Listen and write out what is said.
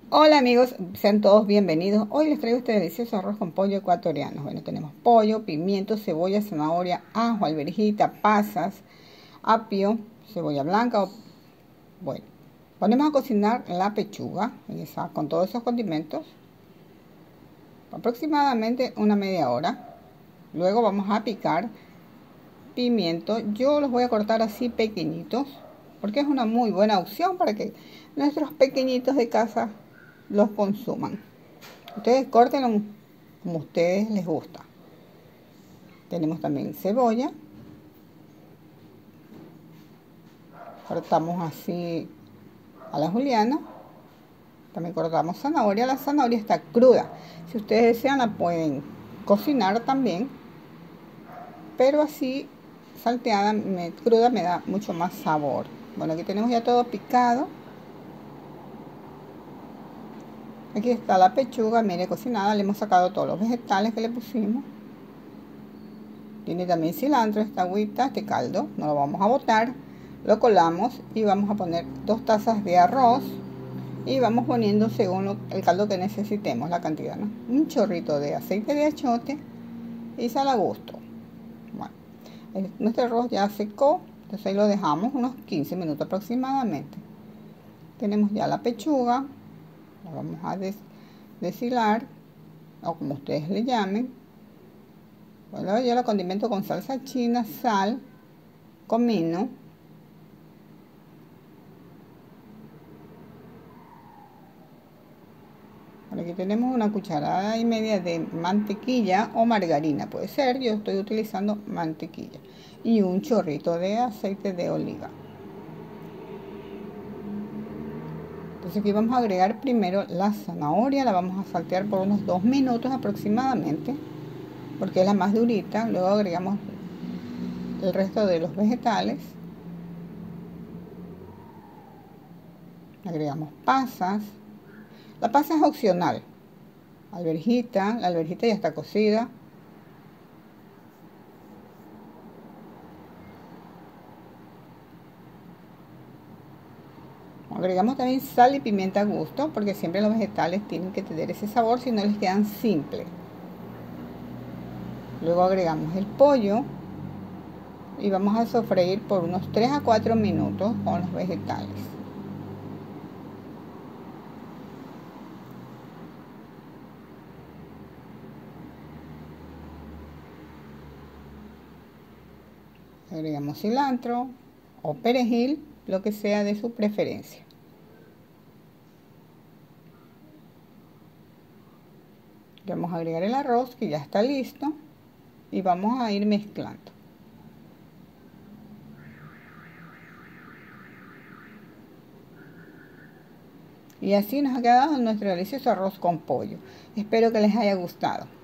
Hola amigos, sean todos bienvenidos. Hoy les traigo este delicioso arroz con pollo ecuatoriano. Bueno, tenemos pollo, pimiento, cebolla, zanahoria, ajo, alverjita, pasas, apio, cebolla blanca. Bueno, ponemos a cocinar la pechuga con todos esos condimentos aproximadamente una media hora. Luego vamos a picar pimiento. Yo los voy a cortar así pequeñitos porque es una muy buena opción para que nuestros pequeñitos de casa los consuman. Ustedes córtenlo como a ustedes les gusta. Tenemos también cebolla. Cortamos así a la juliana. También cortamos zanahoria. La zanahoria está cruda. Si ustedes desean la pueden cocinar también. Pero así salteada, cruda, me da mucho más sabor. Bueno, aquí tenemos ya todo picado. Aquí está la pechuga, mire, cocinada. Le hemos sacado todos los vegetales que le pusimos. Tiene también cilantro esta agüita, este caldo. No lo vamos a botar. Lo colamos y vamos a poner 2 tazas de arroz. Y vamos poniendo según el caldo que necesitemos, la cantidad, ¿no? Un chorrito de aceite de achote y sal a gusto. Bueno, nuestro arroz ya secó. Entonces ahí lo dejamos unos 15 minutos aproximadamente. Tenemos ya la pechuga. La vamos a deshilar, o como ustedes le llamen. Bueno, yo la condimento con salsa china, sal, comino. Por aquí tenemos una cucharada y media de mantequilla o margarina, puede ser. Yo estoy utilizando mantequilla. Y un chorrito de aceite de oliva. Entonces aquí vamos a agregar primero la zanahoria. La vamos a saltear por unos 2 minutos aproximadamente, porque es la más durita. Luego agregamos el resto de los vegetales. Agregamos pasas. La pasa es opcional. Alverjita, la alverjita ya está cocida. Agregamos también sal y pimienta a gusto, porque siempre los vegetales tienen que tener ese sabor, si no les quedan simples. Luego agregamos el pollo y vamos a sofreír por unos 3 a 4 minutos con los vegetales. Agregamos cilantro o perejil, lo que sea de su preferencia. Vamos a agregar el arroz que ya está listo y vamos a ir mezclando. Y así nos ha quedado nuestro delicioso arroz con pollo. Espero que les haya gustado.